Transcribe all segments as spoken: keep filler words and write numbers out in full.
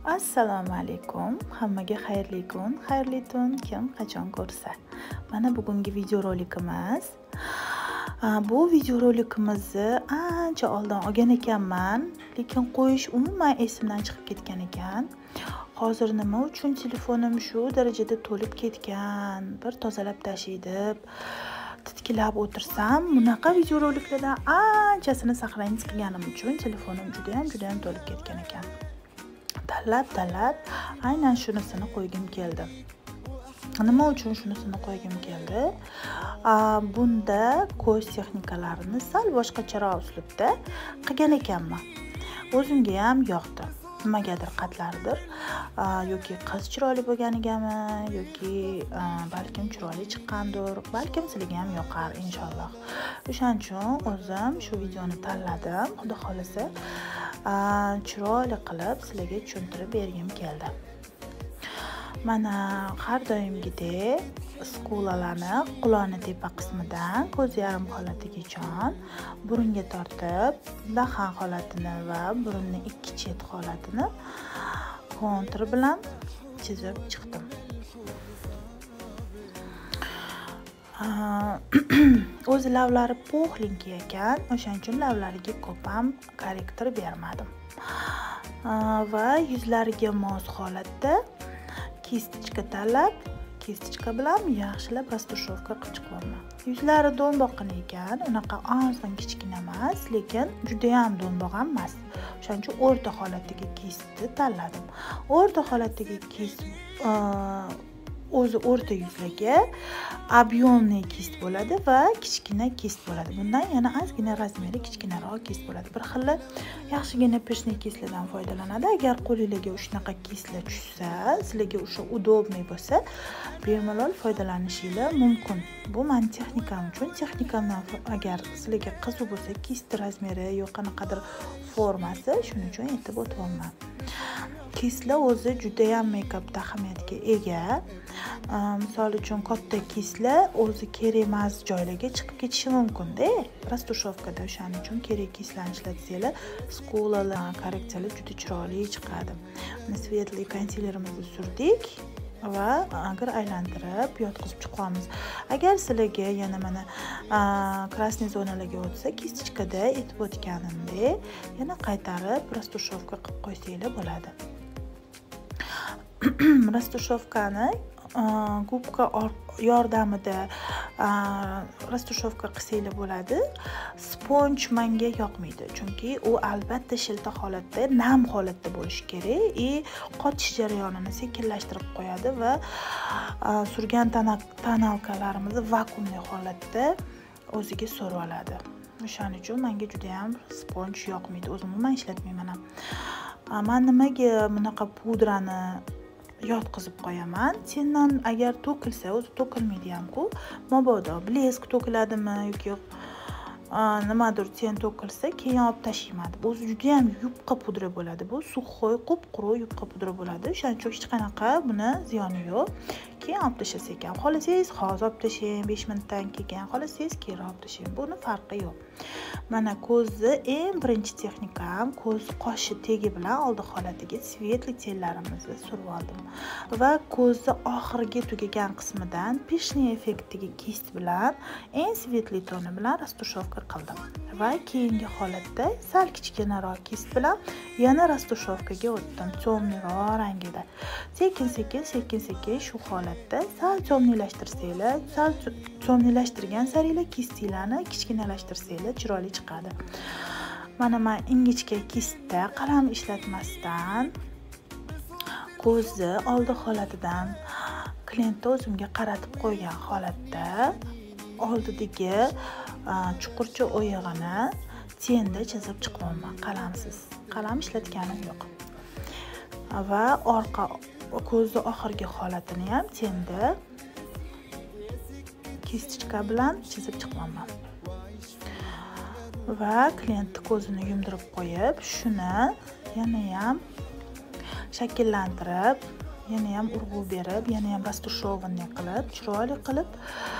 Assalomu alaykum. Hammaga xayrli kun, xayrli tun kim qachon ko'rsa. Mana bugungi videorolikimiz. Bu videorolikimizni ancha oldin olgan ekanman, lekin qo'yish umuman esimdan chiqib ketgan ekan. Hozir nima uchun telefonim shu darajada to'lib ketgan, bir tozalab tashiydim. Titkilab o'tirsam, bunaqa videoroliklardan anchasini saqlash qilganim uchun telefonim juda ham juda ham to'lib ketgan ekan. Talab talab aynan shunisini qo'ygim keldi. Nima uchun shunisini qo'ygim keldi? Bunda ko'z texnikalarini sal boshqacharoq uslubda qilgan ekanman. O'zimga ham yoqdi. Nimagadir qatlardir, yoki qiz chiroyli bo'lganigami, yoki balkim chiroyli chiqqandir, balkim sizlarga ham yoqar inshaalloh. O'shaning uchun o'zim shu videoni tanladim. Xudo xolasa chiroyli qilib sizlarga tushuntirib bergim keldi. Mana har doimgidek skulalarni quloqni tepa qismidan ko'z yarim holatigacha burunga tortib, dahan holatini va burunning ikki chet holatini kontur bilan chizib chiqdim. O'zi lavlari po'xlinki ekan, o'shaning uchun lavlariga ko'p ham korrektor bermadim. Va yuzlariga mos holatda kistichka tanlab, kistichka bilan yaxshilab rastushovka qilib chiqaman. Yuzlari do'mboqqina ekan, unaqa ozg'in kichkina emas, lekin juda ham do'mboq ham emas. O'shaning uchun o'rta holatdagi kistni tanladim. O'rta holatdagi kist o'zi o'rta yuzlarga объемный kist bo'ladi va kichkina kist bo'ladi. Bundan yana ozgina razmeri kichkinaroq kist bo'ladi. Bir xil yaxshigina pishni kistlardan foydalanadi. Agar qo'lingizga shunaqa kistlar tushsa, sizlarga o'sha udobniy bo'lsa, bemalol foydalanishingiz mumkin. Bu men texnikam uchun, texnikamdan agar sizlarga qiziq bo'lsa, kist razmeri yo'q qanaqadir formasi, shuning uchun aytib o'tibman. Kistlar o'zi juda ham meykapda ahamiyatga ega. Misol uchun katta kistlar o'zi kerak emas joylarga chiqib ketishi mumkin-da. Rastushovkada o'shaning uchun kerak kistlarni ishlatsanglar, skulalar, korreksiyalar juda chiroyli chiqadi. Mana svetli konsilerimizni surdik va agar aylantirib yotqizib chiqamiz. Agar sizlarga yana mana krasniy zonalarga o'tsa, kistichkada aytib o'tganimdek, yana qaytarib rastushovka qilib qo'ysanglar bo'ladi. Rastushovkani gubka yordamida rastushovka qilsanglar bo'ladi. Sponj menga yoqmaydi, chunki u albatta shilta holatda, nam holatda bo'lishi kerak. E qotish jarayonini sekinlashtirib qo'yadi va surgan tonalkalarimizni vakuumli holatda o'ziga so'rib oladi. O'shaning uchun menga juda ham sponj yoqmaydi. O'zim umuman ishlatmayman ham. Men nimaga bunaqa pudrani yotqizib qo'yaman? Sendan agar to'kilsa, o'zi to'kilmaydi ham-ku. Mabodo blesk to'kiladimi yoki nimadir sen to'kilsa, keyin olib tashlayman. O'zi juda ham yupqa pudra bo'ladi. Bu suxoy, qup-quruq yupqa pudra bo'ladi. Shuning uchun hech qanaqa buni ziyoni yo'q. Keyin olib tashlasak ekan. Xolasangiz hozir olib tashlang, besh minutdan keyin, xolasangiz keyin olib tashlang. Buni farqi yo'q. Mana ko'zni eng birinchi texnikam ko'z qoshi tegi bilan oldi holatiga svetli tellarimizni surib oldim va ko'zni oxirgi tugagan qismidan pishni effektiga kist bilan eng svetli toni bilan rastushovka qildim va keyingi holatda sal kichkinaroq kist bilan yana rastushovkaga o'tdim, temniroq rangida. Sekin-sekin, sekin-sekin shu holatda sal temniylashtirsanglar, sal temniylashtirgan saringlar kistinglarni kichkinalashtirsanglar chiroyli chiqadi. Mana men ingichka kistda qalam ishlatmasdan ko'zni oldi holatidan klientni o'zimga qaratib qo'ygan holatda oldidagi chuqurcha o'yig'ini tenda chizib chiqaman qalamsiz. Qalam ishlatganim yo'q. Va orqa ko'zni oxirgi holatini ham tenda kistichka bilan chizib chiqaman. Va klientni ko'zini yumdirib qo'yib, shuni yana ham shakllantirib, yana ham urg'u berib, yana ham rastushovniy qilib, chiroyli qilib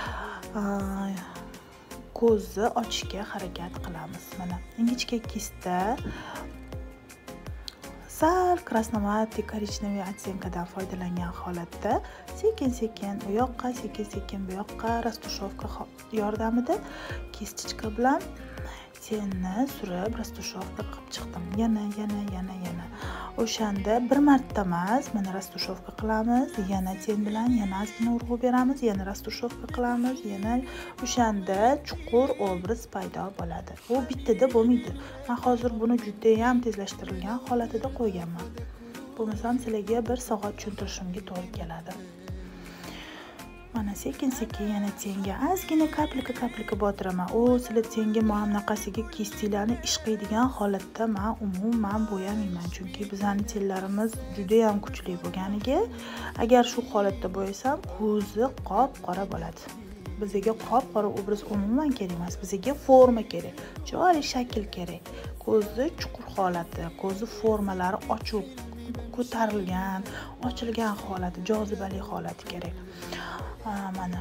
ko'zni ochishga harakat qilamiz. Mana ingichka kistda sal krasnovatniy korичневый оттенкаdan foydalangan holatda sekin sekin u yoqqa sekin sekin bu yoqqa растушевка yordamida kistichka bilan tenni surib растушевка qilib chiqdim. Yana yana yana yana. O'shanda bir marta emas, mana растушевка qilamiz, yana ten bilan yana ozgina urg'u beramiz, yana растушевка qilamiz, yana o'shanda chuqur obraz paydo bo'ladi. Bu bittada bo'lmaydi. Men hozir buni juda ham tezlashtirilgan holatida qo'yganman. Bo'lmasam sizlarga bir soat tushuntirishimga to'g'ri keladi. Mana sekin sekin yana tenga ozgina kaplika kaplika botiraman. O sizlar tenga muamnaqasiga kistinglarni ishqiydigan holatda men umuman bo'yamayman, chunki bizning tenlarimiz juda ham kuchli bo'lganiga, agar shu holatda bo'yasam, ko'zi qop-qora bo'ladi. Bizga qop-qora obraz umuman kerak emas, bizga forma kerak, chiroyli shakl kerak. Ko'zi chuqur holati, ko'zi formalari ochiq, ko'tarilgan, ochilgan holati, jozibali holati kerak. Mana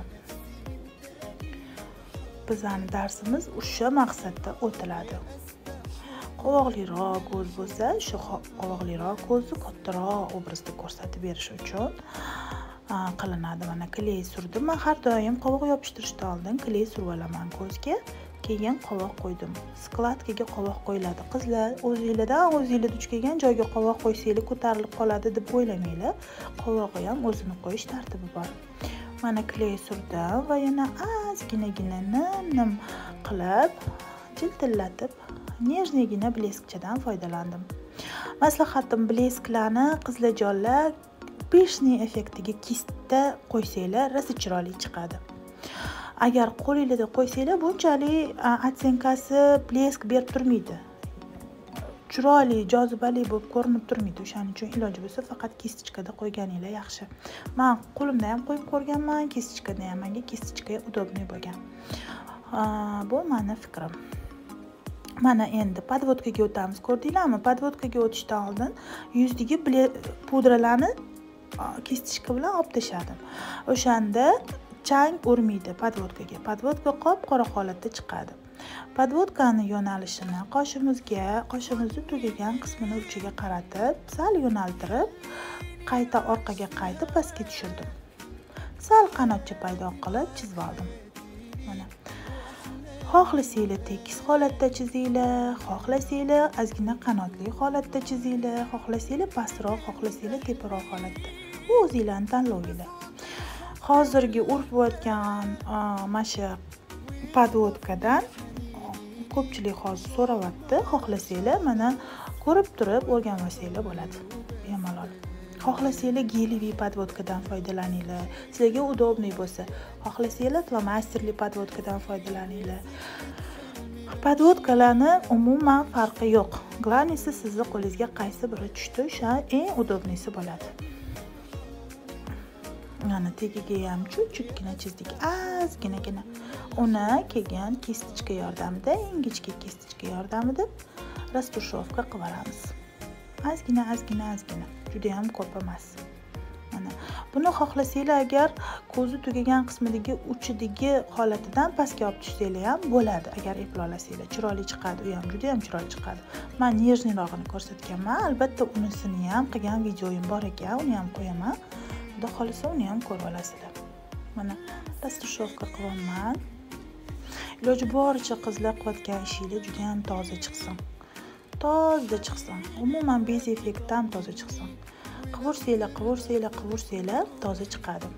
bizning darsimiz o'sha maqsadda o'tiladi. Qovoqliroq ko'z bo'lsa, shu qovoqliroq ko'zni kattaroq obrazda ko'rsatib berish uchun qilinadi. Mana kley surdim. Men har doim qovoq yopishtirishdan oldin kley surib olaman ko'zga, keyin qovoq qo'ydim. Skladkaga qovoq qo'yiladi. Qizlar, o'zingizlardan o'zingizlar duch kelgan joyga qovoq qo'ysanglar ko'tarilib qoladi deb o'ylamanglar. Qovog'i ham o'zini qo'yish tartibi bor. Mana kley surdim va yana ozginagina nim qilib, jiltillatib, nejnigina bleskchadan foydalandim. Maslahatim, blesklarni qizlarjonlar peshni effektiga kistda qo'ysanglar, rosa chiroyli chiqadi. Agar qo'lingizda qo'ysanglar, bunchalik ottenkasi blesk berib turmaydi. Chiroyli, jozibali bo'lib ko'rinib turmaydi. O'shaning uchun iloji bo'lsa faqat kistichkada qo'yganinglar yaxshi. Men qo'limda ham qo'yib ko'rganman, kistichkada ham. Menga kistichka udobniy bo'lgan. Bu meni fikrim. Mana endi podvodkaga o'tamiz. Ko'rdinglarmi? Podvodkaga o'tishdan oldin yuzdagi pudralarni kistichka bilan olib tashladim. O'shanda chang urmaydi podvodkaga. Podvodka qop-qora holatda chiqadi. Podvodkani yo'nalishini qoshimizga, qoshimizni tugagan qismini uchiga qaratib, sal yo'naltirib, qayta orqaga qaytib pastga tushirdim. Sal qanotcha paydo qilib chizib oldim. Mana. Xohlasanglar tekis holatda chizinglar, xohlasanglar ozgina qanotli holatda chizinglar, xohlasanglar pastroq, xohlasanglar teparoq holatda. Bu o'zingizlarning tanlovinglar. Hozirgi urf bo'layotgan mana shu podvodkadan ko'pchilik hozir so'rayapti. Xohlasanglar mana ko'rib turib o'rganmasanglar bo'ladi. Bemalol. Xohlasanglar geliviy podvodkadan foydalaninglar. Sizlarga udobniy bo'lsa, xohlasanglar flomasterli podvodkadan foydalaninglar. Podvodkalarni umuman farqi yo'q. Glavnisi sizning qo'lingizga qaysi biri tushdi, o'sha eng udobniysi bo'ladi. Mana tegiga ham chuchukgina chizdik, ozginagina. Uni keyin kistichka yordamida, ingichka kistichka yordamida растушевка qilib olamiz. Ozgina, ozgina, ozgina. Juda ham ko'p emas. Mana buni xohlasanglar agar ko'zi tugagan qismidagi uchidagi holatidan pastga olib tushsanglar ham bo'ladi. Agar eplolasanglar chiroyli chiqadi, u ham juda ham chiroyli chiqadi. Men nejniyrog'ini ko'rsatganman. Albatta unisini ham qilgan videoyim bor ekan, uni ham qo'yaman. Xudo xolisa uni ham ko'rib olasizlar. Mana растушевка qilaman. Iloji boricha qizlar qilayotgan ishinglar juda ham toza chiqsin. Toza chiqsin. Umuman bez effektdan toza chiqsin. Qivursanglar, qivursanglar, qivursanglar toza chiqadi.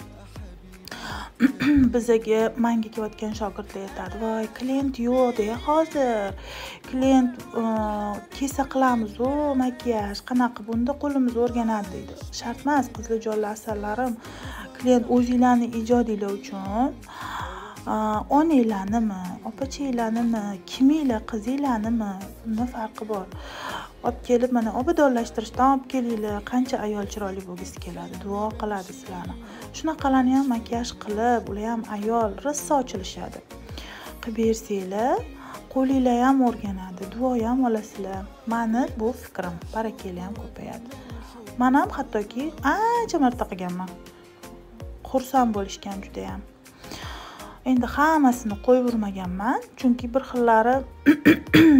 Bizga menga kelayotgan shogirdlar aytadi, "Voy, klient yo'q-da hozir. Klient kesa qilamiz-ku, makiyaj, qanaqa bunda qo'limiz o'rganadi" deydi. Shart emas, qizlar jonlar asarlarim. Klient o'zingizlarning ijodinglar uchun onanglarnimi, opachanglarnimi, kiminglar, qizinglarnimi, nima farqi bor? Olib kelib mana obodonlashtirishdan olib kelinglar, qancha ayol chiroyli bo'lgisi keladi, duo qiladi sizlarni. Shunaqalarni ham makiyaj qilib, ular ham ayol rissa ochilishadi. Qilib bersanglar, qo'linglar ham o'rganadi, duo ham olasizlar. Meni bu fikrim, barakali ham ko'payadi. Men ham hattoki ancha marta qilganman. Xursand bo'lishgan juda ham. Endi hammasini qo'yib urmaganman, chunki bir xillari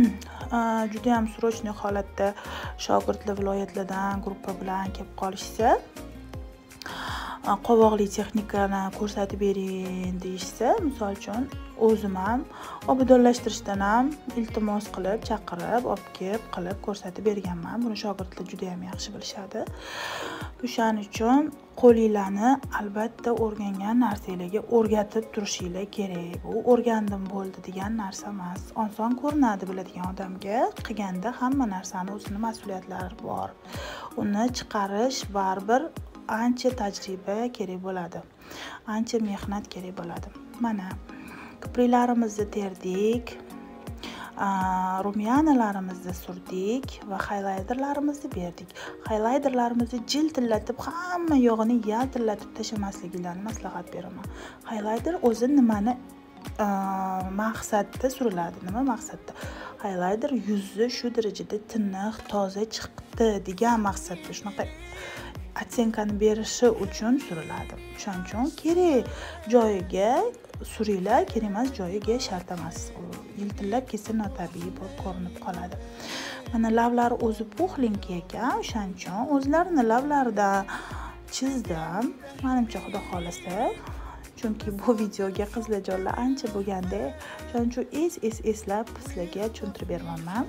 juda ham срочный holatda shogirdlar viloyatlardan gruppa bilan kelib qolishsa, qovoqli texnikani ko'rsatib bering deyishsa, misol uchun o'zim ham obodonlashtirishdan ham iltimos qilib, chaqirib, olib kelib qilib ko'rsatib berganman. Buni shogirdlar juda ham yaxshi bilishadi. O'shaning uchun qo'linglarni albatta o'rgangan narsanglarga o'rgatib turishinglar kerak. Bu o'rgandim bo'ldi degan narsa emas. Oson ko'rinadi biladigan odamga, qilganda hamma narsani o'zining mas'uliyatlari bor. Uni chiqarish baribir ancha tajriba kerak bo'ladi. Ancha mehnat kerak bo'ladi. Mana kipriklarimizni terdik, rumyanalarimizni surdik va highlighterlarimizni berdik. Highlighterlarimizni jiltillatib, hamma yog'ini yaltillatib tashlamasliklarini maslahat beraman. Highlighter o'zi nimani maqsadda suriladi? Nima maqsadda? Highlighter yuzni shu darajada tiniq, toza chiqdi degan maqsadda, shunaqa otsenkani berishi uchun suriladi. Shuning uchun kerak joyiga suringlar, kerak emas joyiga shart emas. Yiltillab ketsa notabiiy bo'lib ko'rinib qoladi. Mana lavlari o'zi puxlinki ekan, o'shaning uchun o'zlarini lavlaridan chizdim. Menimcha xudo xolasa, chunki bu videoga qizlarjonlar ancha bo'lganda, shuning uchun es es eslab sizlarga tushuntirib beraman.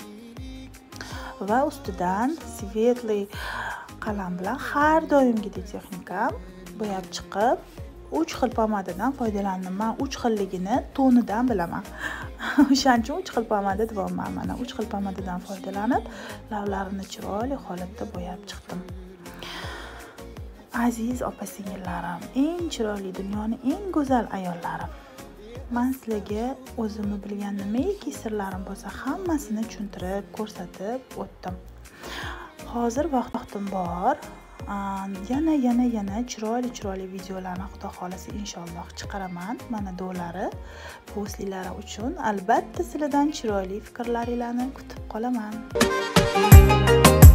Va ustidan svetli qalam bilan har doimgidek texnikam bo'yab chiqib, uch xil pomadadan foydalandim. Men uch xilligini tonidan bilaman. O'shaning uchun uch xil pomada deyapman. Mana uch xil pomadadan foydalanib, lavlarini chiroyli holatda bo'yab chiqdim. Aziz opa-singillarim, eng chiroyli, dunyoning eng go'zal ayollarim. Men sizlarga o'zimni bilgan nimaiki sirlarim bo'lsa, hammasini tushuntirib, ko'rsatib o'tdim. Hozir vaqtim bor. Yana yana yana chiroyli chiroyli videolarni xudo xolasa inshaalloh chiqaraman. Mana do'lari, bu sizlar uchun albatta sizlardan chiroyli fikrlaringizni kutib qolaman.